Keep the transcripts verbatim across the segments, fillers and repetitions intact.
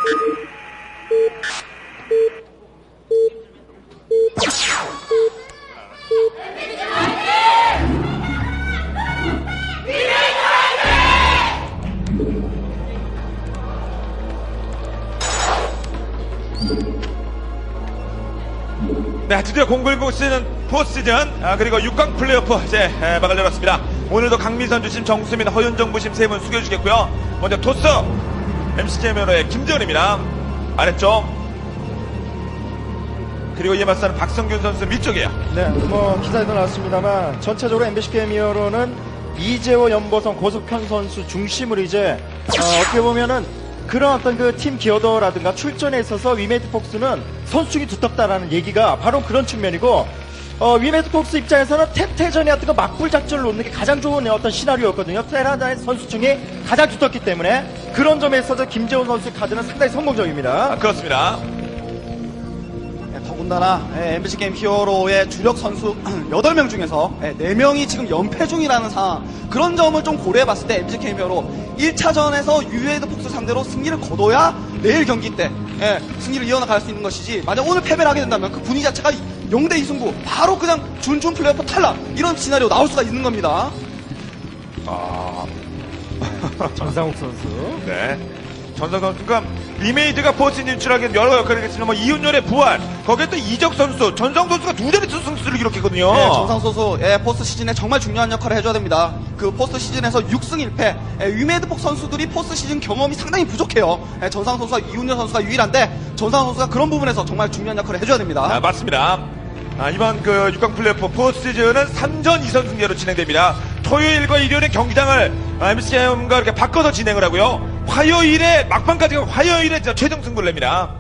네, 드디어 공구일구 시즌 사 시즌, 아, 그리고 육 강 플레이오프 이제 에, 막을 열었습니다. 오늘도 강민선 주심, 정수민, 허윤정 부심 세 분 숙여주겠고요. 먼저 토스 엠씨케이미어의 김재현입니다. 아래쪽. 그리고 이에 맞서는 박성균 선수 밑쪽이에요. 네, 뭐 기사에도 나왔습니다만 전체적으로 엠비씨케이미어로는 이재호, 연보성, 고석현 선수 중심으로 이제 어, 어떻게 보면은 그런 어떤 그 팀 기어더라든가 출전에 있어서 위메이트 폭스는 선수중이 두텁다라는 얘기가 바로 그런 측면이고, 어, 위메이트 폭스 입장에서는 태태전의 어떤 그 막불 작전을 놓는 게 가장 좋은 어떤 시나리오였거든요. 테라다의 선수중이 가장 두텁기 때문에 그런 점에 있어서 김재훈 선수 카드는 상당히 성공적입니다. 아, 그렇습니다. 더군다나 엠비씨 게임 히어로의 주력 선수 여덟 명 중에서 네 명이 지금 연패 중이라는 상황, 그런 점을 좀 고려해봤을 때 엠비씨 게임 히어로 일 차전에서 유에드 폭스 상대로 승리를 거둬야 내일 경기 때 예, 승리를 이어나갈 수 있는 것이지, 만약 오늘 패배를 하게 된다면 그 분위기 자체가 영 대 이 승부, 바로 그냥 준준 플레이오프 탈락, 이런 시나리오 나올 수가 있는 겁니다. 아... 전상욱 선수. 네. 전상욱 선수가 리메이드가 포스트 진출하기엔 여러 역할을 했지만 뭐 이윤열의 부활, 거기에 또 이적 선수, 전성 선수가 두 자릿수 승수를 기록했거든요. 네, 전상 선수 예, 포스트 시즌에 정말 중요한 역할을 해줘야 됩니다. 그 포스트 시즌에서 육 승 일 패, 예, 위메드폭 선수들이 포스트 시즌 경험이 상당히 부족해요. 예, 전상 선수와 이윤열 선수가 유일한데 전상 선수가 그런 부분에서 정말 중요한 역할을 해줘야 됩니다. 아, 맞습니다. 아, 이번 그 육 강 플레이오프 포스트 시즌은 삼 전 이 선 승제로 진행됩니다. 토요일과 일요일에 경기장을 엠씨케이엠과 이렇게 바꿔서 진행을 하고요. 화요일에 막판까지 화요일에 최종 승부를 냅니다.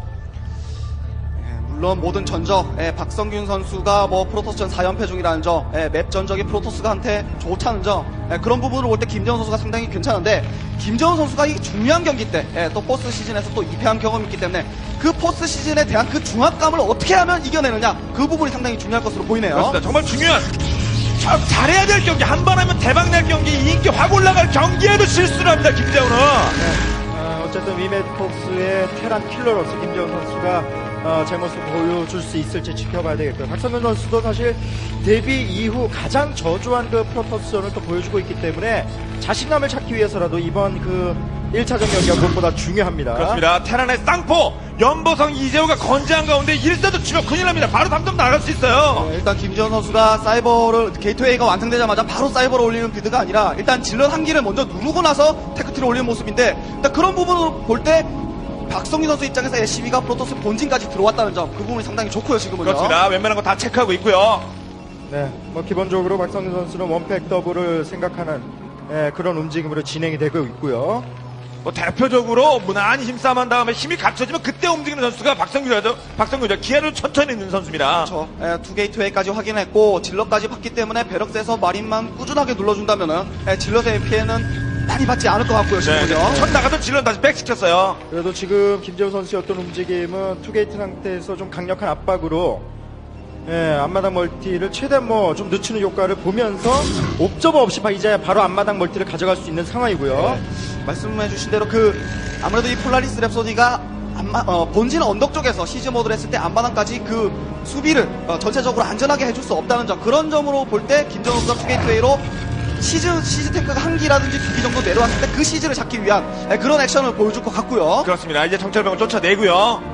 예, 물론 모든 전적, 예, 박성균 선수가 뭐 프로토스전 사 연패 중이라는 점, 예, 맵 전적이 프로토스한테 좋다는 점, 예, 그런 부분을 볼 때 김재원 선수가 상당히 괜찮은데, 김재원 선수가 이 중요한 경기 때, 예, 또 포스트 시즌에서 또 이 패한 경험이 있기 때문에 그 포스트 시즌에 대한 그 중압감을 어떻게 하면 이겨내느냐, 그 부분이 상당히 중요할 것으로 보이네요. 그렇습니다. 정말 중요한, 참 잘해야 될 경기, 한 번 하면 대박 날 경기, 인기 확 올라갈 경기에도 실수를 합니다, 김재훈은. 네. 어, 어쨌든 위메이트 폭스의 테란 킬러로서 김재훈 선수가 어, 제 모습 보여줄 수 있을지 지켜봐야 되겠고요. 박성균 선수도 사실 데뷔 이후 가장 저조한 그 프로토스전을 또 보여주고 있기 때문에 자신감을 찾기 위해서라도 이번 그 일 차전 경기가 무엇보다 중요합니다. 그렇습니다. 테란의 쌍포, 연보성, 이재호가 건재한 가운데 일 세도 치면 큰일 납니다. 바로 삼 점 나갈 수 있어요. 네, 일단 김지현 선수가 사이버를, 게이트웨이가 완성되자마자 바로 사이버를 올리는 빌드가 아니라 일단 질럿 한 기를 먼저 누르고 나서 테크트를 올리는 모습인데, 일단 그런 부분을 볼 때 박성균 선수 입장에서 엘씨비가 프로토스 본진까지 들어왔다는 점, 그 부분이 상당히 좋고요, 지금은요. 그렇습니다. 웬만한 거 다 체크하고 있고요. 네, 뭐 기본적으로 박성균 선수는 원팩 더블을 생각하는 예, 그런 움직임으로 진행이 되고 있고요. 뭐 대표적으로 무난히 힘싸움한 다음에 힘이 갖춰지면 그때 움직이는 선수가 박성균이죠. 박성균이죠. 기회를 천천히 있는 선수입니다. 그렇죠. 예, 두 게이트웨이까지 확인했고 질럿까지 봤기 때문에 베럭스에서 마린만 꾸준하게 눌러준다면은 예, 질럿의 피해는 많이 받지 않을 것 같고요, 지금은요. 네, 첫 나가던 질럿 다시 백시켰어요. 그래도 지금 김재훈 선수의 어떤 움직임은 투게이트 상태에서 좀 강력한 압박으로 예, 앞마당 멀티를 최대한 뭐 좀 늦추는 효과를 보면서 옵저버 없이 이제 바로 앞마당 멀티를 가져갈 수 있는 상황이고요. 네. 말씀해주신 대로 그 아무래도 이 폴라리스 랩소디가 안마, 어, 본진 언덕 쪽에서 시즈 모드를 했을 때 앞마당까지 그 수비를 어, 전체적으로 안전하게 해줄 수 없다는 점, 그런 점으로 볼 때 김정은 선수가 투게이트웨이로 시즈, 시즈 탱크가 한 기라든지 두 기 정도 내려왔을 때 그 시즈를 잡기 위한 예, 그런 액션을 보여줄 것 같고요. 그렇습니다. 이제 정찰병을 쫓아내고요.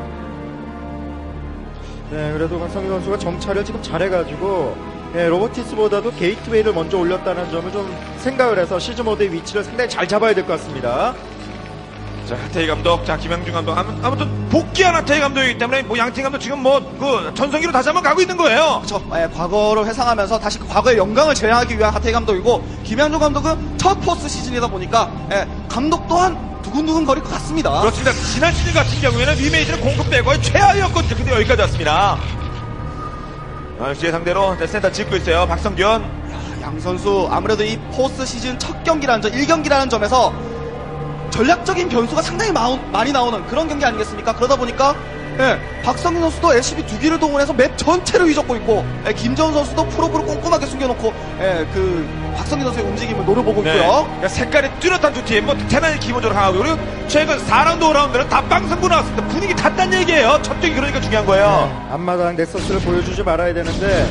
네, 그래도 박성균 선수가 정찰을 지금 잘해가지고 예, 로보티스보다도 게이트웨이를 먼저 올렸다는 점을 좀 생각을 해서 시즈 모드의 위치를 상당히 잘 잡아야 될 것 같습니다. 자, 하태희 감독, 자, 김영중 감독. 아무튼 복귀한 하태희 감독이기 때문에 뭐 양팀 감독 지금 뭐 그 전성기로 다시 한번 가고 있는 거예요. 그렇죠. 예, 과거를 회상하면서 다시 그 과거의 영광을 재현하기 위한 하태희 감독이고, 김양준 감독은 첫 포스트 시즌이다 보니까 예, 감독 또한 두근두근 거릴 것 같습니다. 그렇습니다. 지난 시즌 같은 경우에는 위메이지는 공급 빼고의 최하위였거든요. 근데 여기까지 왔습니다. 아, 역시 상대로 센터 짓고 있어요. 박성균. 야, 양 선수 아무래도 이 포스트 시즌 첫 경기라는 점, 일 경기라는 점에서 전략적인 변수가 상당히 마우, 많이 나오는 그런 경기 아니겠습니까? 그러다 보니까 예, 박성균 선수도 에스시비 두 기를 동원해서 맵 전체를 뒤덮고 있고, 예, 김재원 선수도 프로브를 꼼꼼하게 숨겨놓고, 예, 그 박성균 선수의 움직임을 노려보고 네. 있고요. 그러니까 색깔이 뚜렷한 두 팀, 뭐 테란이 기본적으로 강하고 그리고 최근 사 라운드, 오 라운드는 다 빵승부 나왔습니다. 분위기 탔다는 얘기예요. 첫 경기 그러니까 중요한 거예요. 네, 앞마당 넥서스를 보여주지 말아야 되는데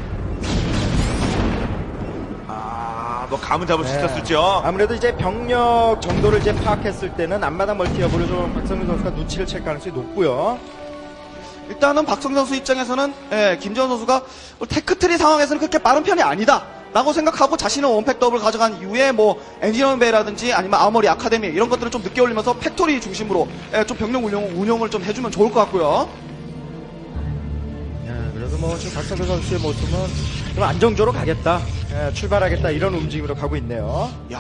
아, 뭐 감은 잡을 수 네. 있었을죠. 아무래도 이제 병력 정도를 이제 파악했을 때는 앞마당 멀티 여부를 좀 박성민 선수가 눈치를 챌 가능성이 높고요. 일단은 박성균 선수 입장에서는, 예, 김재원 선수가 테크트리 상황에서는 그렇게 빠른 편이 아니다 라고 생각하고 자신은 원팩 더블 가져간 이후에 뭐 엔지니어링 베이라든지 아니면 아머리 아카데미 이런 것들을 좀 늦게 올리면서 팩토리 중심으로, 예, 좀 병력 운영, 운영을 좀 해주면 좋을 것 같고요. 예, 그래도 뭐 지금 박성민 선수의 모습은 좀 안정적으로 가겠다, 예, 출발하겠다 이런 움직임으로 가고 있네요. 야,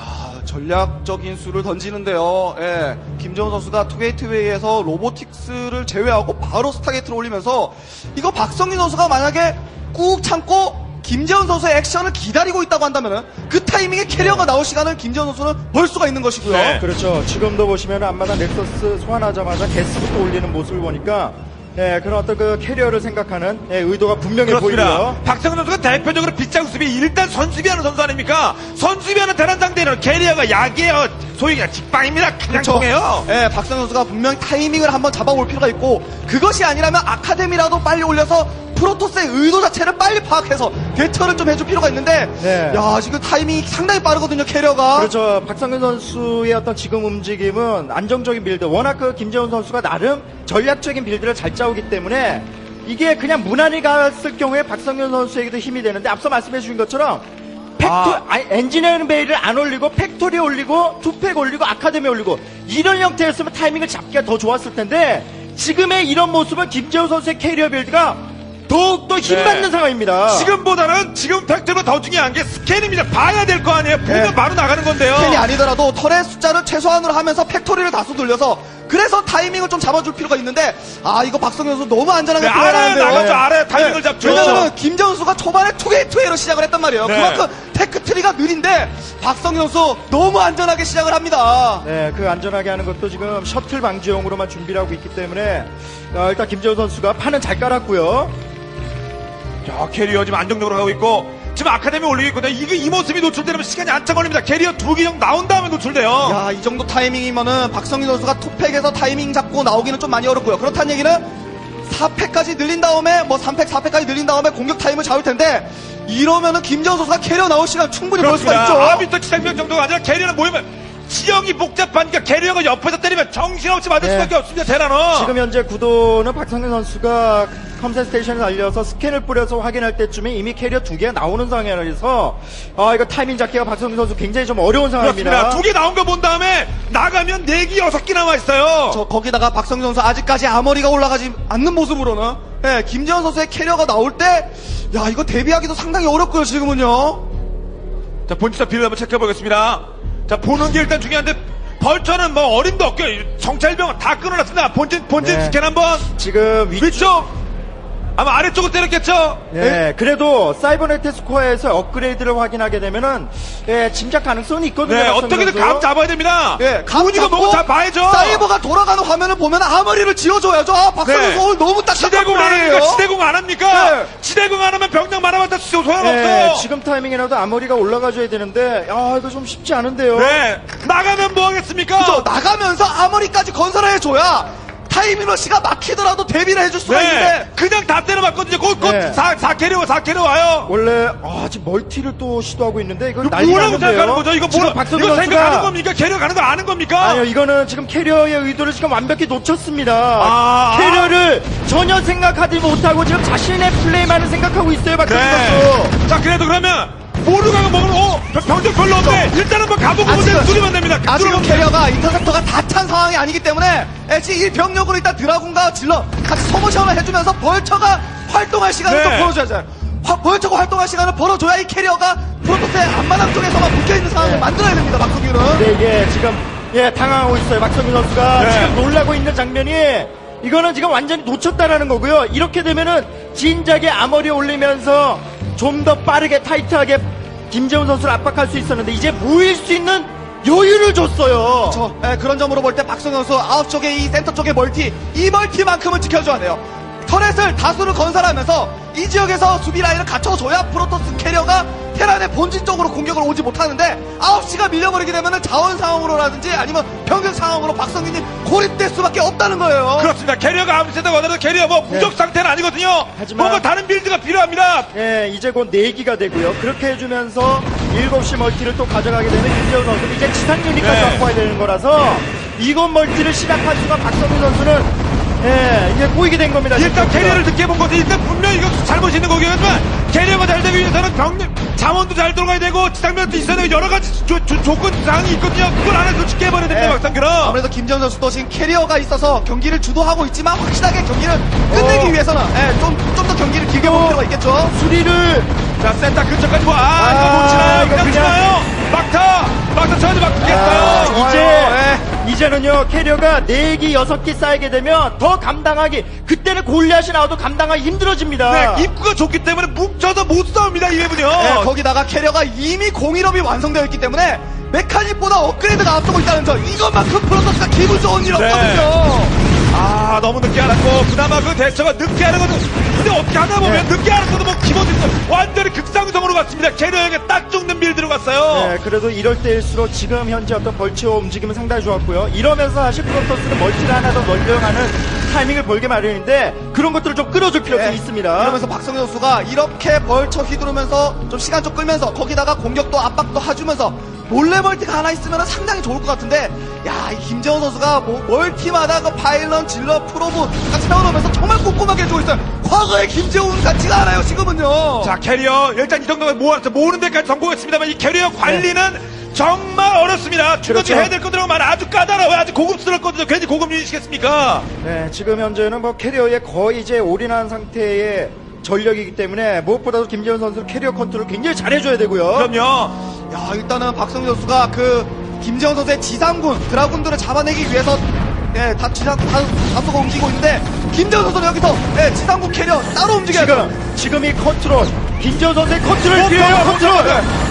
전략적인 수를 던지는데요. 예, 김재원 선수가 투게이트웨이에서 로보틱스를 제외하고 바로 스타게이트를 올리면서 이거 박성민 선수가 만약에 꾹 참고 김재원 선수의 액션을 기다리고 있다고 한다면은 그 타이밍에 캐리어가 나올 시간을 김재원 선수는 벌 수가 있는 것이고요. 네. 그렇죠. 지금도 보시면 앞마당 넥서스 소환하자마자 게스부터 올리는 모습을 보니까, 예, 그런 어떤 그 캐리어를 생각하는, 예, 의도가 분명해 그렇습니다. 보이고요. 박성근 선수가 대표적으로 빗장 수비, 일단 선수비하는 선수 아닙니까? 선수비하는 대란 상대는 캐리어가 약이에요. 소위 그냥 직방입니다. 그냥 그렇죠. 통해요. 예, 박성현 선수가 분명히 타이밍을 한번 잡아볼 필요가 있고, 그것이 아니라면 아카데미라도 빨리 올려서 프로토스의 의도 자체를 빨리 파악해서 대처를 좀 해줄 필요가 있는데, 네. 야, 지금 타이밍이 상당히 빠르거든요, 캐리어가. 그렇죠. 박성균 선수의 어떤 지금 움직임은 안정적인 빌드. 워낙 그 김재훈 선수가 나름 전략적인 빌드를 잘 짜오기 때문에 이게 그냥 무난히 갔을 경우에 박성균 선수에게도 힘이 되는데, 앞서 말씀해 주신 것처럼 팩토, 아. 아, 엔지니어링 베이를 안 올리고 팩토리 올리고 투팩 올리고 아카데미 올리고 이런 형태였으면 타이밍을 잡기가 더 좋았을 텐데, 지금의 이런 모습은 김재훈 선수의 캐리어 빌드가 더욱더 힘받는 네. 상황입니다. 지금보다는 지금 팩트보다 더 중요한 게 스캔입니다. 봐야 될 거 아니에요. 보면 네. 바로 나가는 건데요. 스캔이 아니더라도 털의 숫자를 최소한으로 하면서 팩토리를 다수 돌려서, 그래서 타이밍을 좀 잡아줄 필요가 있는데, 아, 이거 박성현 선수 너무 안전하게 네, 아래에 플레이하는데요. 나가죠. 아래에 타이밍을 잡죠. 왜냐면 김재원 선수가 초반에 투게이트웨이로 시작을 했단 말이에요. 네. 그만큼 테크트리가 느린데 박성현 선수 너무 안전하게 시작을 합니다. 네, 그 안전하게 하는 것도 지금 셔틀 방지용으로만 준비를 하고 있기 때문에, 어, 일단 김재훈 선수가 판은 잘 깔았고요. 자, 캐리어 지금 안정적으로 가고 있고 지금 아카데미 올리고 있거든요. 이게 이 모습이 노출되면 시간이 한참 걸립니다. 캐리어 두 개 정도 나온 다음에 노출돼요. 야, 이 정도 타이밍이면은 박성희 선수가 투팩에서 타이밍 잡고 나오기는 좀 많이 어렵고요. 그렇다는 얘기는 사 팩까지 늘린 다음에 뭐 삼 팩, 사 팩까지 늘린 다음에 공격 타임을 잡을 텐데, 이러면은 김재원 선수가 캐리어 나올 시간 충분히 벌 수가 있죠. 아비터 치상병 정도가 아니라 캐리어는 모이면 지형이 복잡하니까 캐리어가 옆에서 때리면 정신없이 맞을 네. 수밖에 없습니다. 테라는. 지금 현재 구도는 박성현 선수가 컴셋 스테이션에 달려서 스캔을 뿌려서 확인할 때쯤에 이미 캐리어 두 개가 나오는 상황이라서, 아, 이거 타이밍 잡기가 박성현 선수 굉장히 좀 어려운 상황입니다. 그렇습니다. 두 개 나온 거 본 다음에 나가면 네 개, 여섯 개 남아 있어요. 저 거기다가 박성희 선수 아직까지 아머리가 올라가지 않는 모습으로는, 예, 김재원 선수의 캐리어가 나올 때, 야, 이거 대비하기도 상당히 어렵고요, 지금은요. 자, 본체사 비를 한번 체크해 보겠습니다. 자, 보는 게 일단 중요한데 벌처는 뭐 어림도 없고요. 정찰병은 다 끊어놨습니다. 본진 본진 네. 스캔 한번 지금 위쪽, 위쪽 아마 아래쪽을 때렸겠죠. 네, 그래도 사이버네트 스코어에서 업그레이드를 확인하게 되면은, 예, 짐작 가능성은 있거든요. 네, 박성현 어떻게든 선수. 감 잡아야 됩니다. 예, 감 우니가 잡고 뭐고 다 봐야죠. 사이버가 돌아가는 화면을 보면 아머리를 지어줘야죠. 아, 박성희 네. 선수 오늘 너무 딱딱한 지대공 안 합니까? 플레이예요. 지대공 안 합니까? 네. 지대공 안 하면 병력 많아봤자 소용없어요. 네, 지금 타이밍이라도 앞머리가 올라가줘야 되는데, 아, 이거 좀 쉽지 않은데요. 네, 나가면 뭐 하겠습니까? 그죠? 나가면서 아머리까지 건설을 해줘야 타이밍러시가 막히더라도 대비를 해줄 수가 네, 있는데, 그냥 다 때려봤거든요. 곧곧 네. 사, 사 캐리어, 사 캐리어 와요. 원래, 아, 지금 멀티를 또 시도하고 있는데, 이거 이거 난리가 뭐라고 생각하는 났는데요. 거죠? 이거 지금 뭐라, 박성현 이거 생각하는 선수가- 겁니까? 캐리어 가는 거 아는 겁니까? 아니요, 이거는 지금 캐리어의 의도를 지금 완벽히 놓쳤습니다. 아. 캐리어를 전혀 생각하지 못하고 지금 자신의 플레이만을 생각하고 있어요, 박성현 선수. 네. 자, 그래도 그러면 모르가가 먹으면 어 병력 별로 없네. 일단은 뭐 가보고 아직은- 문제는 두리면 됩니다. 아직은 뚫으면 캐리어가 인터셉터가 다 찬 상황이 아니기 때문에 에치 일 병력으로 일단 드라군과 질러 같이 소모션을 해주면서 벌처가 활동할 시간을 네. 좀 벌어줘야죠. 화- 벌처가 활동할 시간을 벌어줘야 이 캐리어가 프로토스의 앞마당 쪽에서만 묶여있는 상황을 네. 만들어야 됩니다, 박성규는. 네, 이게 지금, 예, 당황하고 있어요, 박성현 선수가. 네. 지금 놀라고 있는 장면이, 이거는 지금 완전히 놓쳤다라는 거고요. 이렇게 되면은, 진작에 아머리 올리면서 좀 더 빠르게 타이트하게 김재훈 선수를 압박할 수 있었는데, 이제 모일 수 있는 여유를 줬어요. 저, 예, 그런 점으로 볼 때 박성현 선수 아웃 쪽에 이 센터 쪽에 멀티, 이 멀티만큼은 지켜줘야 돼요. 터렛을 다수를 건설하면서 이 지역에서 수비 라인을 갖춰줘야 프로토스 캐리어가 테란의 본진 쪽으로 공격을 오지 못하는데 아홉 시가 밀려버리게 되면 자원 상황으로라든지 아니면 병력 상황으로 박성균이 고립될 수밖에 없다는 거예요. 그렇습니다. 캐리어가 아무리 세다고 하더라도 캐리어 뭐 무적 네. 상태는 아니거든요. 하지만- 뭔가 다른 빌드가 필요합니다. 예, 이제 곧 내기가 되고요. 그렇게 해주면서 일곱 시 멀티를 또 가져가게 되면 김재훈 선수는 이제 지상 유닛까지 네. 확보해야 되는 거라서 이곳 멀티를 시작한 순간 박성민 선수는 예, 이게 꼬이게 된 겁니다. 일단 지금 캐리어를 늦게 본 것은 일단 분명히 이거 잘못이 있는 거겠지만 캐리어가 잘 되기 위해서는 병력 자원도 잘 들어가야 되고 지상면도 있어야 되고 여러 가지 조, 조, 조건 사항이 있거든요. 그걸 안 해서 쉽게 해버려야 됩니다. 네. 막상 그럼. 아무래도 김재훈 선수도 지금 캐리어가 있어서 경기를 주도하고 있지만 확실하게 경기를 끝내기 어. 위해서는 예, 좀, 좀 더 경기를 길게 볼 필요가 있겠죠. 수리를 자 센터 근처까지 와. 아, 아, 이거 못 치나요? 이거 그냥 그냥- 치나요? 막타! 막타 쳐야지 아, 막히겠어요. 좋아요. 이제 예. 이제는요 캐리어가 네 기 여섯 기 쌓이게 되면 더 감당하기 그때는 골리앗이 나와도 감당하기 힘들어집니다. 네, 입구가 좋기 때문에 뭉쳐서 못 싸웁니다. 이 맵은요. 예, 거기다가 캐리어가 이미 공일업이 완성되어 있기 때문에 메카닉보다 업그레이드가 앞서고 있다는 점, 이것만큼 프로토스가 기분 좋은 일 네. 없거든요. 아 너무 늦게 알았고 그나마 그 대처가 늦게 하는 것도 근데 어떻게 하다 보면 네. 늦게 하는 것도 뭐 기본이 있어 완전히 극상성으로 갔습니다. 캐리어에게 딱 죽는 빌드로 갔어요. 네, 그래도 이럴 때일수록 지금 현재 어떤 벌치오 움직임은 상당히 좋았고요. 이러면서 사실 프로토스는 멀티를 하나 더 넓혀가는 타이밍을 벌게 마련인데 그런 것들을 좀 끌어줄 필요가 예, 있습니다. 이러면서 박성현 선수가 이렇게 벌쳐 휘두르면서 좀 시간 좀 끌면서 거기다가 공격도 압박도 해주면서 몰래 멀티가 하나 있으면 상당히 좋을 것 같은데, 야, 이 김재원 선수가 뭐 멀티마다 그 파일런, 질러, 프로브 딱 세워놓으면서 정말 꼼꼼하게 해주고 있어요. 과거의 김재원 같지가 않아요, 지금은요. 자 캐리어 일단 이 정도면 모아서 모으는 데까지 성공했습니다만 이 캐리어 관리는 정말 어렵습니다. 추가로 그렇죠. 해야 될 것들은 많아 아주 까다로워요. 아주 고급스럽거든요. 괜히 고급 유닛이겠습니까? 네, 지금 현재는 뭐 캐리어에 거의 이제 올인한 상태의 전력이기 때문에 무엇보다도 김재훈 선수 캐리어 컨트롤 굉장히 잘해줘야 되고요. 그럼요. 야, 일단은 박성현 선수가 그 김재원 선수의 지상군, 드라군들을 잡아내기 위해서 예, 다 지상, 다, 다수가 움직이고 있는데, 김재원 선수는 여기서 예, 지상군 캐리어 따로 움직여야 돼요. 지금 지금 이 컨트롤 김재훈 선수의 컨트롤 어, 필요해요. 어, 컨트롤. 어,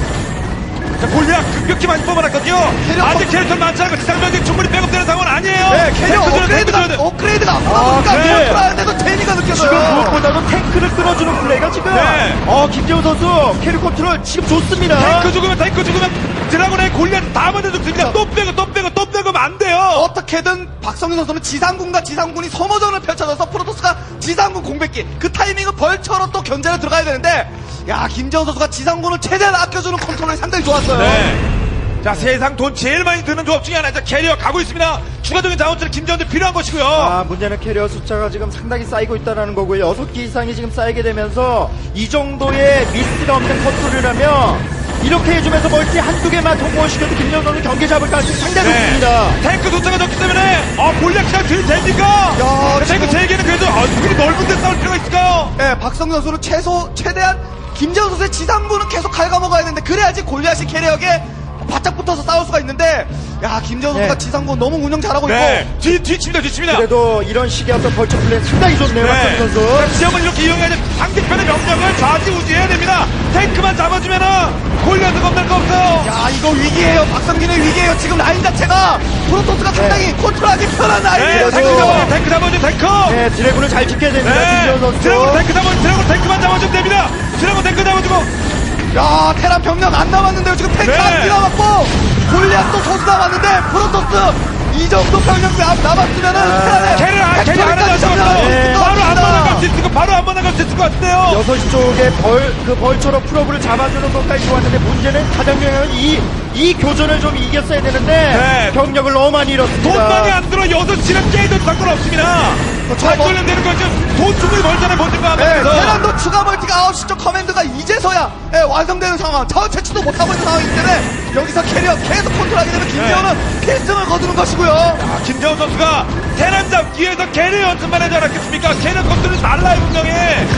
자, 골리앗 급격히 많이 뽑아놨거든요. 캐리어 아직 컨- 캐릭터 많지 않고 지상병이 충분히 백업되는 상황은 아니에요. 네, 캐리어 탱크들은 업그레이드가, 탱크들은 업그레이드가 앞서다 아, 보니까 그래. 컨트롤하는데도 재미가 지금 느껴져요. 무엇보다도 탱크를 끊어주는 플레이가 지금 네. 어 김재훈 선수 캐리 컨트롤 지금 좋습니다. 탱크 죽으면 탱크 죽으면 드라곤의 골리앗 다 먼저 죽습니다. 또 빼고 또 빼고 또 빼고 안 돼요. 어떻게든 박성윤 선수는 지상군과 지상군이 소모전을 펼쳐져서 프로토스가 지상군 공백기 그 타이밍은 벌처로 또 견제를 들어가야 되는데, 야, 김재원 선수가 지상군을 최대한 아껴주는 컨트롤이 상당히 좋았어요. 네. 자, 세상 돈 제일 많이 드는 조합 중에 하나. 자, 캐리어 가고 있습니다. 추가적인 자원줄은 김재원도 필요한 것이고요. 아, 문제는 캐리어 숫자가 지금 상당히 쌓이고 있다는 거고요. 여섯 기 이상이 지금 쌓이게 되면서 이 정도의 미스가 없는 컨트롤이라면 이렇게 해주면서 멀티 한두 개만 통보시켜도 김재훈 선수 경기 잡을 가능성이 상당히 높습니다. 탱크 숫자가 적기 때문에 어, 골리앗 시간 들 됩니까? 야, 탱크 지금- 세 개는 그래도 아, 그리 넓은 데 싸울 필요가 있을까요? 네, 박성윤 선수는 최소 최대한 김재원 선수의 지상군은 계속 갉아먹어야 되는데, 그래야지 골리앗이 캐리어에 바짝 붙어서 싸울 수가 있는데, 야, 김재원 선수가 네. 지상군 너무 운영 잘하고 네. 있고. 뒤, 뒤칩니다, 뒤칩니다. 그래도 이런 식의 어떤 벌처 플레이 상당히 좋네요. 네. 박성민 선수. 자, 지역을 이렇게 이용해야 돼. 상대편의 명령을 좌지우지해야 됩니다. 탱크만 잡아주면은 골리앗은 겁날 거 없어요. 야, 이거 위기예요. 박성균의 위기예요. 지금 라인 자체가 프로토스가 상당히 컨트롤하기 편한 네, 라인이에요. 탱크 그래도- 잡아줘, 탱크 잡아줘, 탱크. 네, 드래곤을 잘 지켜야 됩니다. 네, 김재훈 선수. 드래곤 탱크 잡아줘, 드래곤 탱크만 잡아주면 됩니다. 드래곤 탱크 잡아주고. 야, 테란 병력 안 남았는데요. 지금 탱크 네. 안 뛰어갔고 골리앗도 소수 남았는데 프로토스 이 정도 병력 남- 남았으면은 테란의 걔를 안, 걔를 안 하나 잡았어. 네. 바로 안 만나갈 수 있을 거, 바로 안 만나갈 수 있을 것 같은데요. 여섯 시 쪽에 벌, 그 벌처로 프로브를 잡아주는 것까지 좋았는데 문제는 가장 중요한 이, 이 교전을 좀 이겼어야 되는데 네. 경력을 너무 많이 잃었습니다. 돈 많이 안 들어 여섯 시는 깨도 상관없습니다. 잘 뭐- 돌리면 되는 거죠. 돈 충분히 벌잖아요, 본진과 네, 하면서. 테란도 추가 멀티가 아홉 시 쪽 커맨드가 이제서야 예, 완성되는 상황, 자원 채취도 못하고 있는 상황이기 때문에 여기서 캐리어 계속 컨트롤하게 되면 김재원은 필승을 거두는 것이고요. 아, 김재원 선수가 테란 잡기 위해서 캐리 연습만 하지 않았겠습니까? 캐리 컨트롤이 달라요, 분명히.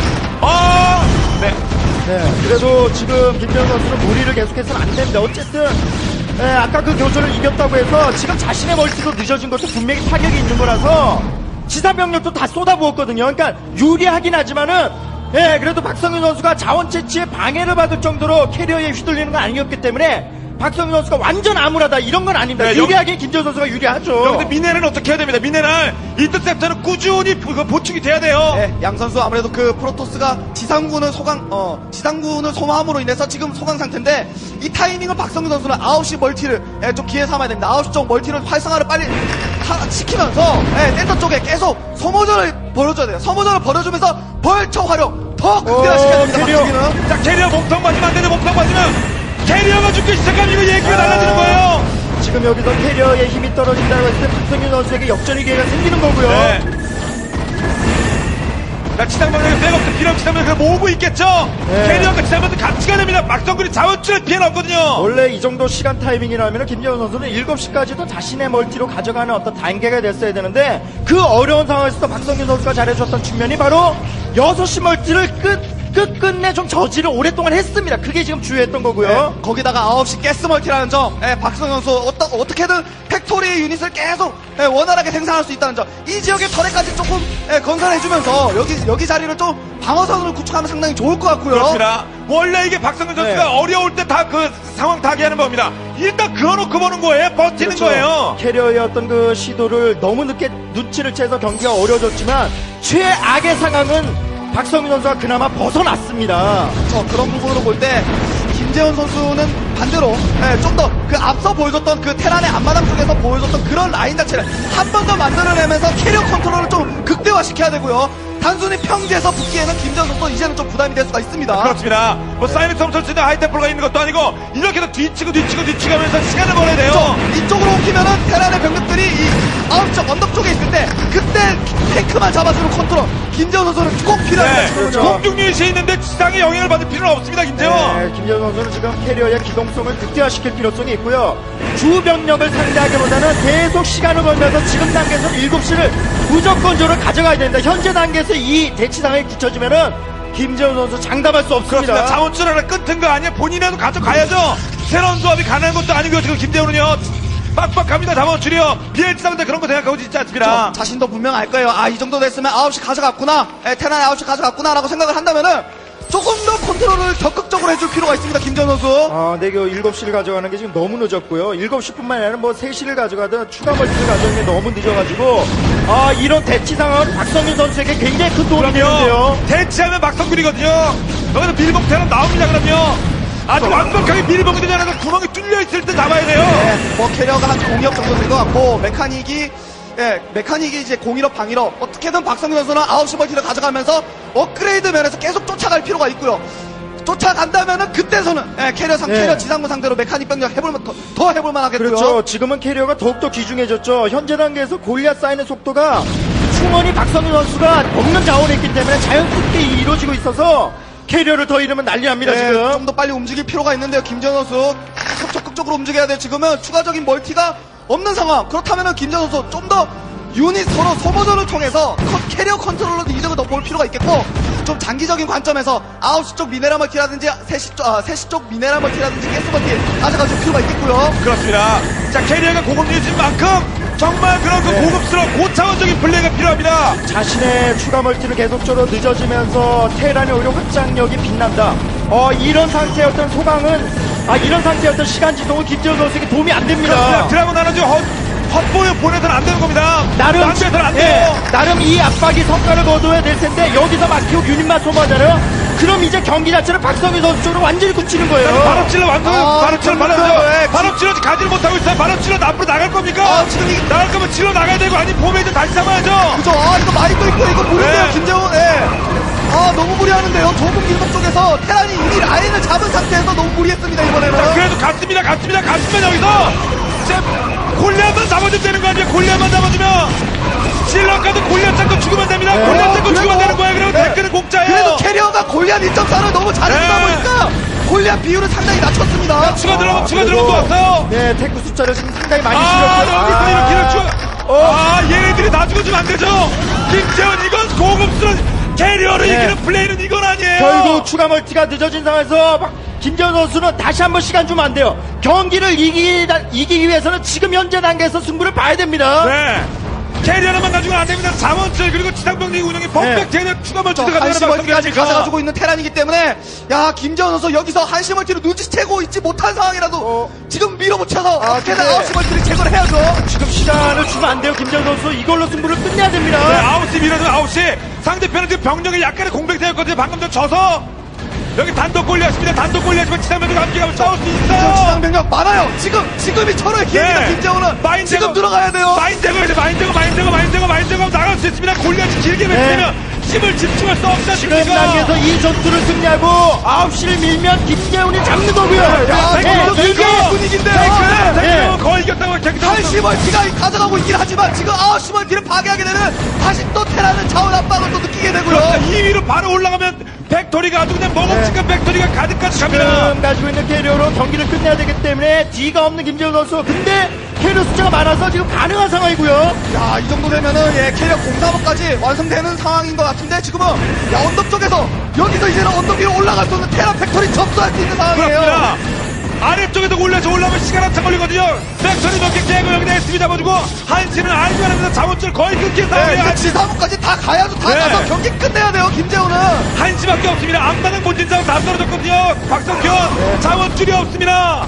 아, 네. 네, 그래도 지금 김재훈 선수는 무리를 계속해서는 안 됩니다. 어쨌든 예, 아까 그 교전을 이겼다고 해서 지금 자신의 멀티도 늦어진 것도 분명히 타격이 있는 거라서 지상 병력도 다 쏟아부었거든요. 그러니까 유리하긴 하지만은 예, 그래도 박성윤 선수가 자원 채취에 방해를 받을 정도로 캐리어에 휘둘리는 건 아니었기 때문에 박성균 선수가 완전 암울하다 이런 건 아닙니다. 네, 유리하게 김재현 선수가 유리하죠. 여기서 미네랄은 어떻게 해야 됩니다. 미네랄 인터셉터는 꾸준히 그 보충이 돼야 돼요. 네, 양 선수 아무래도 그 프로토스가 지상군을 소강, 어, 지상군을 소모함으로 인해서 지금 소강 상태인데 이 타이밍을 박성균 선수는 아홉 시 멀티를 예, 좀 기회 삼아야 됩니다. 아홉 시 쪽 멀티를 활성화를 빨리 하, 시키면서 예, 센터 쪽에 계속 소모전을 벌여줘야 돼요. 소모전을 벌여주면서 벌처 활용 더 극대화시켜야 됩니다. 캐리어. 박성균은. 자, 캐리어 몸통 맞으면 안 되죠. 몸통 맞으면 캐리어가 죽기 시작하면 이거 얘기가 달라지는 거예요. 지금 여기서 캐리어의 힘이 떨어진다고 했을 때 박성균 선수에게 역전의 기회가 생기는 거고요. 네. 자, 지상방향에 백업도 필요 없이 하면 그걸 모으고 있겠죠? 네. 캐리어가 지상방향 같이 가야 됩니다. 박성균이 자원줄에 피해는 없거든요. 원래 이 정도 시간 타이밍이라면 김재현 선수는 일곱 시까지도 자신의 멀티로 가져가는 어떤 단계가 됐어야 되는데 그 어려운 상황에서도 박성균 선수가 잘해줬던 측면이 바로 여섯 시 멀티를 끝 끝끝내 좀 저지를 오랫동안 했습니다. 그게 지금 주요했던 거고요. 네, 거기다가 아홉 시 가스 멀티라는 점, 예, 박성균 선수 어떠, 어떻게든 팩토리 유닛을 계속 예, 원활하게 생산할 수 있다는 점, 이 지역의 터렛까지 조금 예, 건설해주면서 여기 여기 자리를 좀 방어선으로 구축하면 상당히 좋을 것 같고요. 그렇습니다. 원래 이게 박성균 선수가 네. 어려울 때 다 그 상황 타개하는 겁니다. 일단 그어놓고 보는 거예요. 버티는 그렇죠. 거예요. 캐리어의 어떤 그 시도를 너무 늦게 눈치를 채서 경기가 어려워졌지만 최악의 상황은 박성균 선수가 그나마 벗어났습니다. 저 그런 부분으로 볼 때 김재현 선수는 반대로 예, 좀 더 그 앞서 보여줬던 그 테란의 앞마당 쪽에서 보여줬던 그런 라인 자체를 한 번 더 만들어내면서 캐리어 컨트롤을 좀 극대화시켜야 되고요. 단순히 평지에서 붙기에는 김재현 선수 이제는 좀 부담이 될 수가 있습니다. 그렇습니다. 뭐 사이렌섬 설치된 하이템플러가 있는 것도 아니고 이렇게 해서 뒤치고 뒤치고 뒤치고 하면서 시간을 벌어야 돼요. 그렇죠. 이쪽으로 옮기면은 테란의 병력들이 이 아홉 쪽 언덕 쪽에 있을 때 그때 탱크만 잡아주는 컨트롤 김재현 선수는 꼭 필요합니다. 네. 지금은요. 공중 유닛이 있는데 지상에 영향을 받을 필요는 없습니다. 김재원. 네, 김재현 선수는 지금 캐리어의 기동성을 극대화시킬 필요성이 있고요. 주 병력을 상대하기보다는 계속 시간을 벌면서 지금 단계에서 일곱 시를 무조건적으로 가져가야 된다. 현재 단계에서 이 대치상에 굳혀지면은 김재현 선수 장담할 수 없습니다. 그렇습니다. 자원줄 하나 끊든 거 아니에요. 본인이라도 가져가야죠. 새로운 조합이 가능한 것도 아니고요. 지금 김재훈은요. 빡빡합니다. 자원줄이요. 비엘지상인데 그런 거 생각하고 있지 않습니다. 저 자신도 분명 알 거예요. 아, 이 정도 됐으면 아홉 시 가져갔구나. 에, 테란이 아홉 시 가져갔구나라고 생각을 한다면은 조금 더 컨트롤을 적극적으로 해줄 필요가 있습니다. 김재현 선수. 아, 네, 그 일곱 시를 가져가는 게 지금 너무 늦었고요. 일곱 시뿐만 아니라 뭐 세 시를 가져가든 추가 멀티를 가져가는 게 너무 늦어가지고 아, 이런 대치 상황은 박성균 선수에게 굉장히 큰 도움이 되는데요. 대치하면 박성균이거든요. 여기서 밀봉 테러 나옵니다. 그럼요. 아주 완벽하게 밀봉이 되지 않아서 구멍이 뚫려 있을 때 잡아야 돼요. 네, 뭐 캐리어가 한 공이업 정도 된 것 같고 메카닉이 예, 메카닉이 이제 공일업 방일업 어떻게든 박성균 선수는 아홉 시 멀티를 가져가면서 업그레이드 면에서 계속 쫓아갈 필요가 있고요. 쫓아간다면은 그때서는 예, 캐리어 상 네. 캐리어 지상군 상대로 메카닉 병력 해볼만 더, 더 해볼만 하겠고요. 그렇죠. 지금은 캐리어가 더욱더 귀중해졌죠. 현재 단계에서 골리앗 쌓이는 속도가 충원이 박성균 선수가 없는 자원이 있기 때문에 자연스럽게 이루어지고 있어서 캐리어를 더 잃으면 난리 납니다. 네, 지금. 좀 더 빨리 움직일 필요가 있는데요. 김재현 선수 계속 적극적으로 움직여야 돼요. 지금은 추가적인 멀티가 없는 상황. 그렇다면은 김재현 선수 좀 더 유닛 서로 소모전을 통해서 컨- 캐리어 컨트롤로 이득을 더 볼 필요가 있겠고 좀 장기적인 관점에서 아홉 시 쪽 미네랄 멀티라든지 세 시 쪽, 아, 세 시 쪽 미네랄 멀티라든지 가스 멀티 가져가줄 필요가 있겠고요. 그렇습니다. 자, 캐리어가 고급유닛인 만큼 정말 그런 그 네. 고급스러운 고차원적인 플레이가 필요합니다. 자신의 추가 멀티를 계속적으로 늦어지면서 테란의 오히려 확장력이 빛난다. 어, 이런 상태의 어떤 소강은, 아, 이런 상태의 어떤 시간 지속은 김재현 선수에게 도움이 안 됩니다. 그렇습니다. 드라곤 나눠지 헛, 헛보여 보내서는 안 되는 겁니다. 나름, 낭비해서는 안 예, 돼요. 나름 이 압박이 성과를 거둬야 될 텐데, 여기서 막히고 유닛만 소모하잖아요? 그럼 이제 경기 자체를 박성균 선수 쪽으로 완전히 굳히는 거예요. 바로 찔러 완성, 아, 바로 찔러, 바로 그렇죠. 찔러. 예, 바로 찔러 가지를 못하고 있어요. 바로 찔러 앞으로 나갈 겁니까? 아, 지금 이- 나갈 거면 찔러 나가야 되고, 아니, 봄에 이제 다시 잡아야죠. 그죠? 아, 이거 많이 또 있고, 이거 무리인데요, 네. 김재훈, 예. 아, 너무 무리하는데요. 좁은 길목 쪽에서 테란이 이미 라인을 잡은 상태에서 너무 무리했습니다, 자, 이번에는. 그래도 갔습니다, 갔습니다, 갔으면 여기서. 이제 골리앗만 잡아주면 되는 거 아니에요? 골리앗만 잡아주면. 실력가도 골리앗 잡고 죽으면 됩니다. 네. 골리앗 잡고 그래도- 죽으면 되는 거예요. 그리고 네. 댓글은 공짜예요. 그래도 캐리어가 골리앗 이 점 사를 너무 잘해주다 네. 보니까 골리앗 비율을 상당히 낮췄습니다. 추가 들어가면 추가 그래도- 들어가면 또 왔어요. 네, 탱크 숫자를 지금 상당히 많이 아, 줄였어요. 여기서 아. 이렇게 추가. 아, 얘네들이 다 죽어주면 안 되죠. 김재원, 이건 고급스러운 캐리어를 네. 이기는 플레이는 이건 아니에요. 결국 추가 멀티가 늦어진 상황에서 막 김재현 선수는 다시 한번 시간 주면 안 돼요. 경기를 이기, 이기기 위해서는 지금 현재 단계에서 승부를 봐야 됩니다. 네. 캐리어만 가지고 안 됩니다. 자원줄 그리고 지상병력 운영이 뻔뻔하게 추가 멀티가 한시멀티까지 가져가지고 있는 테란이기 때문에 야 김재원 선수 여기서 한시멀티로 눈치채고 있지 못한 상황이라도 어. 지금 밀어붙여서 아, 어떻게든 근데- 아웃시멀티를 제거를 해야죠. 지금 시간을 주면 안 돼요, 김정 선수. 이걸로 승부를 끝내야 됩니다. 네, 아홉 시 밀어서 아홉 시 상대편은 지금 병력이 약간의 공백되었거든요. 방금 전 져서 여기 단독 골리하십니다. 단독 골리하시면 지상병력 함께 가면 싸울 수 지금 있어요. 지상병력 많아요. 지금 지금이 철호의 기회입니다. 네. 김재원은 마인 지금 제거. 들어가야 돼요. 마인 제거 이제 마인 제거 마인 제거 마인 제거 마인 제거 나갈 수 있습니다. 골리앗이 길게 맺히면 힘을 집중할 수 없지 지금 않습니까? 단계에서 이 전투를 승리하고 아홉 시를 밀면 김재훈이 잡는 거고요. 야, 네, 탱크 네, 밀고 네. 분위기인데요. 탱크 네. 탱크 거의 이겼다고 탱크 한시멀티가 가져가고 있긴 하지만 지금 아웃시멀티를 파괴하게 되면 다시 또 테라는 자원 압박을 또 느끼게 되고요. 이 위로 바로 올라가면 팩토리가 아주 그냥 먹음직한 팩토리가 가득까지 갑니다. 지금 가지고 있는 캐리어로 경기를 끝내야 되기 때문에 D가 없는 김재훈 선수. 근데 캐리어 숫자가 많아서 지금 가능한 상황이고요. 야, 이 정도 되면은, 예, 캐리어 공사업까지 완성되는 상황인 것 같은데, 지금은, 야, 언덕 쪽에서, 여기서 이제는 언덕 위로 올라갈 수 있는 테라 팩토리 접수할 수 있는 상황이에요. 그렇습니다. 아래쪽에도 올려서 올라오면 시간 한참 걸리거든요. 팩토리 몇 개 깨고 여기다 에스비 잡아주고 한시는 알고 하면서 자원줄 거의 끊긴 네, 상황이에요. 이제 지사부까지 다 가야죠. 다 네. 가서 경기 끝내야 돼요, 김재호는. 한시밖에 없습니다. 앞마당 본진 자원 다 떨어졌거든요. 박성현 자원줄이 없습니다.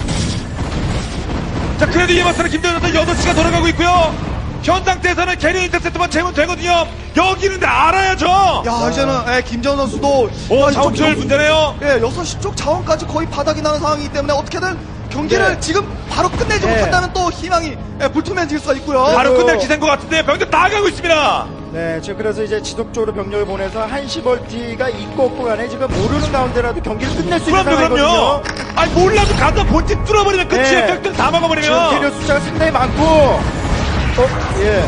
자, 그래도 이에 맞서는 김대현 선수 여덟 시가 돌아가고 있고요. 현 상태에서는 캐리어 인터셉트만 재면 되거든요. 여기는 알아야죠. 야, 이제는, 예, 김재호 선수도. 오, 야, 이쪽 자원줄 경- 문제네요. 예, 여섯 시 쪽 자원까지 거의 바닥이 나는 상황이기 때문에 어떻게든 경기를 네. 지금 바로 끝내지 네. 못한다면 또 희망이 예, 불투명해질 수가 있고요. 바로 그리고- 끝낼 기세인 것 같은데 병력 다 가고 있습니다. 네, 지금 그래서 이제 지속적으로 병력을 보내서 한시 벌티가 있고 없고 간에 지금 모르는 가운데라도 경기를 끝낼 수 있는 그럼요, 그럼요. 상황이거든요. 아니, 몰라도 가서 본진 뚫어버리면 끝이에요. 네. 팩토리 다 지금 막아버리면. 캐리어 숫자가 상당히 많고, 어, 예.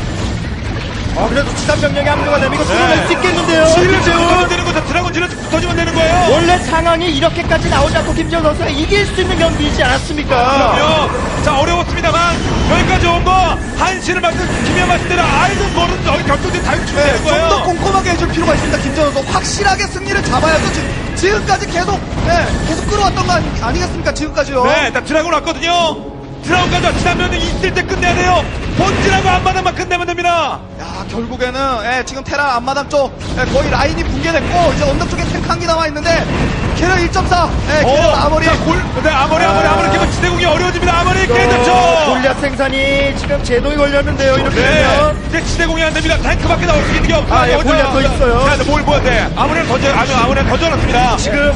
아, 그래도 지상 병력이 합류가 되면 이거 뚫어낼 수 있겠는데요. 지를 김재훈. 붙어주면 되는 거죠. 드라곤 지를 붙어주면 되는 거예요. 원래 상황이 이렇게까지 나오지 않고 김재훈 선수가 이길 수 있는 경기이지 않았습니까? 그럼요. 자, 어려웠습니다만 여기까지 온 거 한시를 만든 김현 말씀대로 알든 모르든 저기 결정된 다육축이 네, 되는 거예요. 좀 더 꼼꼼하게 해줄 필요가 있습니다. 김재원 선수 확실하게 승리를 잡아야죠. 지금, 지금까지 계속 네, 계속 끌어왔던 거 아니, 아니겠습니까? 지금까지요. 네, 일단 드라곤 왔거든요. 드라곤까지 지나면 있을 때 끝내야 돼요. 본진하고 앞마당만 끝내면 됩니다. 야, 결국에는 예, 지금 테라 앞마당 쪽 예, 거의 라인이 붕괴됐고 이제 언덕 쪽에 탱크 한 개 남아 있는데 캐럴 일 점 사. 예, 캐럴 아머리. 자, 골, 네, 아머리, 아머리, 아. 아머리 깨면 지대공이 어려워집니다. 아머리 또 깨졌죠. 골리앗 생산이 지금 제동이 걸렸는데요. 이렇게 네, 되면. 이제 지대공이 안 됩니다. 탱크밖에 나올 수 있는 게 없어요. 아, 예, 여기서. 골리앗 더 있어요. 자, 뭘 보야 돼? 아무래도 던져, 아무, 아무래도 던져놨습니다. 지금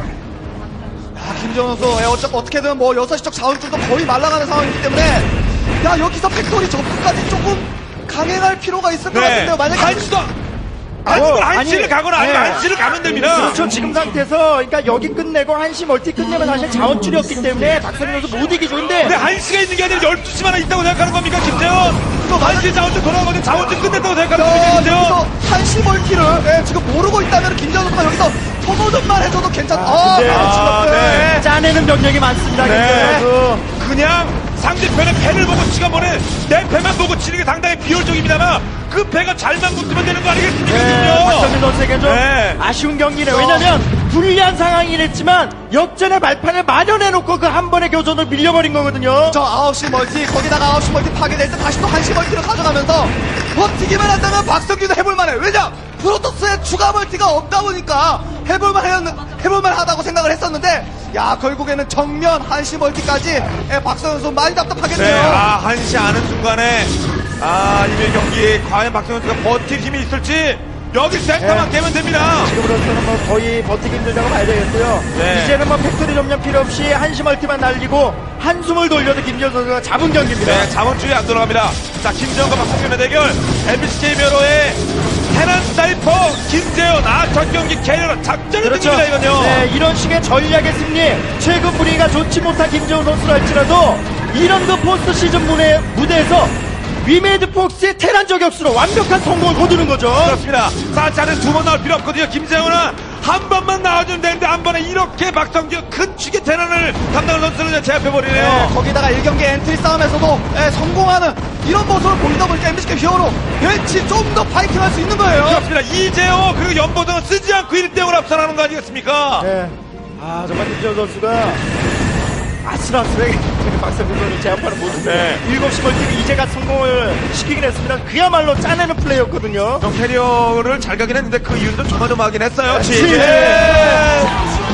아, 김재원 선수 예, 어차, 어떻게든 뭐 여섯 시 쪽 자원줄도 거의 말라가는 상황이기 때문에 야, 여기서 팩토리 접근까지 조금 강행할 필요가 있을 것 같은데요. 만약에 한시도 어, 아니면 한시를 아니, 가거나 아니면 네. 한시를 가면 됩니다. 그렇죠. 지금 상태에서 그러니까 여기 끝내고 한시 멀티 끝내면 사실 자원줄이 없기 때문에 박선희 선수 못 이기죠. 근데 근데 한시가 있는 게 아니라 열두 시만 하나 있다고 생각하는 겁니까, 김재현? 또 한시 자원줄 돌아가거든 자원줄 끝냈다고 생각하는 겁니까, 야, 김재현? 여기서 한시 멀티를 예, 지금 모르고 있다면 김재원 선수가 여기서 소모전만 해줘도 괜찮다. 아, 근데- 아, 네. 짜내는 병력이 많습니다. 네. 김재현 선수. 그냥 상대편의 패를 보고 치가 보내 내 패만 보고 치는 게 상당히 비효율적입니다만 그 패가 잘만 붙으면 되는 거 아니겠습니까? 네, 박선희 지금요? 선수에게 좀 네. 아쉬운 경기네요. 왜냐면 불리한 상황이긴 했지만 역전의 발판을 마련해놓고 그 한 번의 교전을 밀려버린 거거든요. 저 아홉 시 멀티 거기다가 아홉 시 멀티 파괴될 때 다시 또 한 시 멀티를 가져가면서 버티기만 한다면 박성규도 해볼만해. 왜냐? 프로토스의 추가 멀티가 없다 보니까 해볼만 했, 해볼만 하다고 생각을 했었는데 야, 결국에는 정면 한 시 멀티까지 예, 박성현 선수 많이 답답하겠네요. 네, 아, 한시 아는 순간에 아, 이번 경기에 과연 박성현 선수가 버틸 힘이 있을지 여기 센터만 네. 깨면 됩니다. 지금으로서는 뭐 거의 버티기 힘들다고 봐야 되겠고요. 네. 이제는 뭐 팩토리 점령 필요 없이 한시 멀티만 날리고 한숨을 돌려도 김재현 선수가 잡은 경기입니다. 네, 자원줄이 안 돌아갑니다. 자, 김재현과 박성현의 대결 엠비씨 게이머로의 테란 사이퍼 김재현 아, 첫 경기 캐리어 작전을 그렇죠. 듭니다 이건요. 네, 이런 식의 전략의 승리, 최근 분위기가 좋지 못한 김재훈 선수랄지라도 이런 그 포스트 시즌 무대, 무대에서 위메이드 폭스의 테란 저격수로 완벽한 성공을 거두는 거죠. 그렇습니다. 자, 자는 두 번 나올 필요 없거든요. 김재훈은 한 번만 나와주면 되는데 한 번에 이렇게 박성규 큰 축의 테란을 담당하는 선수를 제압해버리네요. 네, 거기다가 일 경기 엔트리 싸움에서도 예, 성공하는 이런 모습을 보이다 보니까 엠비씨 히어로 벤치 좀 더 파이팅할 수 있는 거예요. 그렇습니다. 이재호 그리고 연보등은 쓰지 않고 일 대 영으로 앞서나가는 거 아니겠습니까? 네. 아, 정말 김재훈 선수가 아슬아슬하게 박성균 선수 제압하는 모습. 네. 일곱 시 멀티를 이제가 성공을 시키긴 했습니다. 그야말로 짜내는 플레이였거든요. 좀 캐리어를 잘 가긴 했는데 그 이유는 좀 조마조마하긴 했어요. 네. 지제.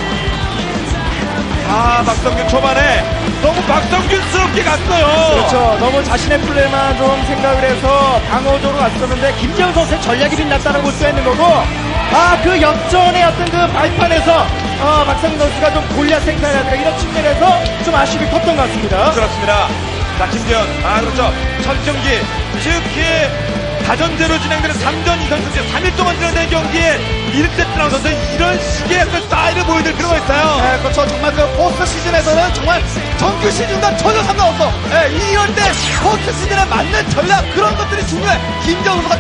아, 박성균 초반에 너무 박성균스럽게 갔어요. 그렇죠. 너무 자신의 플레이만 좀 생각을 해서 방어적으로 갔었는데 김재훈 선수의 전략이 빛났다는 볼 수 있는 거고, 아, 그 역전의 어떤 그 발판에서 어, 박성균 선수가 좀 골리앗 생산이라든가 이런 측면에서 좀 아쉬움이 컸던 것 같습니다. 그렇습니다. 자, 김재현. 아, 그렇죠. 첫 경기, 특히 다전제로 진행되는 삼 전 이 선승제 삼 일 동안 진행되는 경기에 일 세트 나오셔서 이런 식의 약간 스타일을 보여줄 필요가 있어요. 네, 그렇죠. 정말 그 포스트 시즌에서는 정말 정규 시즌과 전혀 상관없어. 네, 이럴 때 포스트 시즌에 맞는 전략 그런 것들이 중요해. 김재훈 선수가